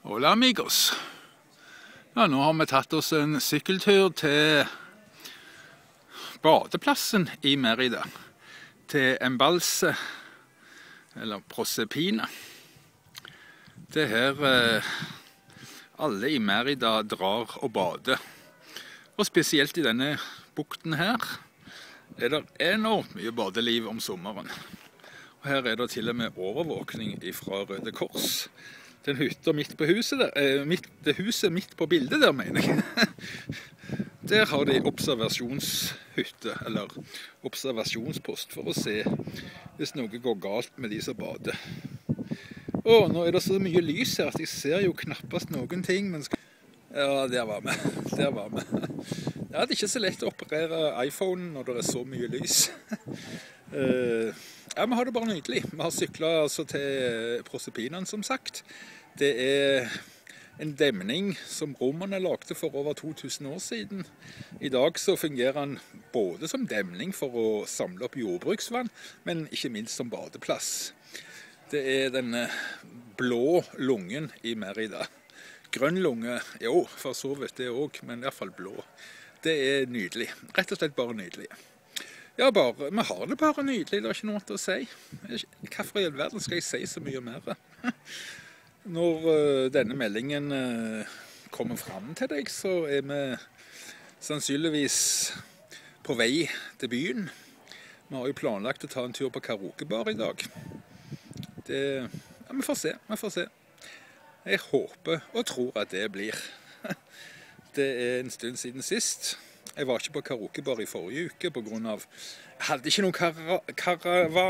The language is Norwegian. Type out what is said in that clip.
Hola amigos. Ja, nå har vi tatt oss en sykkeltur til badeplassen i Mérida, til Embalse, eller Proserpina. Det er her alle i Mérida drar og bader. Og spesielt i denne bukten her er det enormt mye badeliv om sommeren. Og her er det til og med overvåkning fra Røde Kors. Den hytta midt på huset der, det huset midt på bildet der, mener jeg. Der har de observasjonshytte, eller observasjonspost, for å se hvis noe går galt med de som bader. Og nå er det så mye lys her at jeg ser jo knappast noen ting, men ja, der var vi. Der var vi. Ja, det er ikke så lett å operere iPhone når det er så mye lys. Ja, vi har det bare nydelig. Vi har syklet altså til Proserpinaen, som sagt. Det er en demning som romerne lagde for over 2000 år siden. I dag så fungerer den både som demning for å samle opp jordbruksvann, men ikke minst som badeplass. Det er denne blå lungen i Mérida. Grønn lunge, jo, for så vidt det også, men i hvert fall blå. Det er nydelig. Rett og slett bare nydelig. Ja, vi har det bare nydelig, det er ikke noe til å si. Hvorfor i all verden skal jeg si så mye mer? Når denne meldingen kommer frem til deg, så er vi sannsynligvis på vei til byen. Vi har jo planlagt å ta en tur på karaokebar i dag. Ja, vi får se. Jeg håper og tror at det blir. Det er en stund siden sist. Jeg var ikke på karaokebar i forrige uke på grunn av jeg hadde ikke noen karavan.